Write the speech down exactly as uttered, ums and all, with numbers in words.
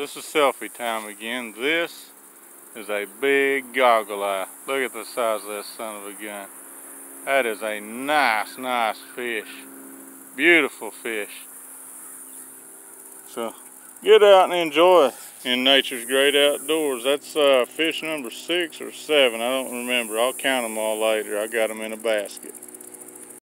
this is selfie time again. This is a big goggle eye. Look at the size of that son of a gun. That is a nice, nice fish. Beautiful fish. So get out and enjoy in nature's great outdoors. That's uh, fish number six or seven. I don't remember. I'll count them all later. I got them in a basket.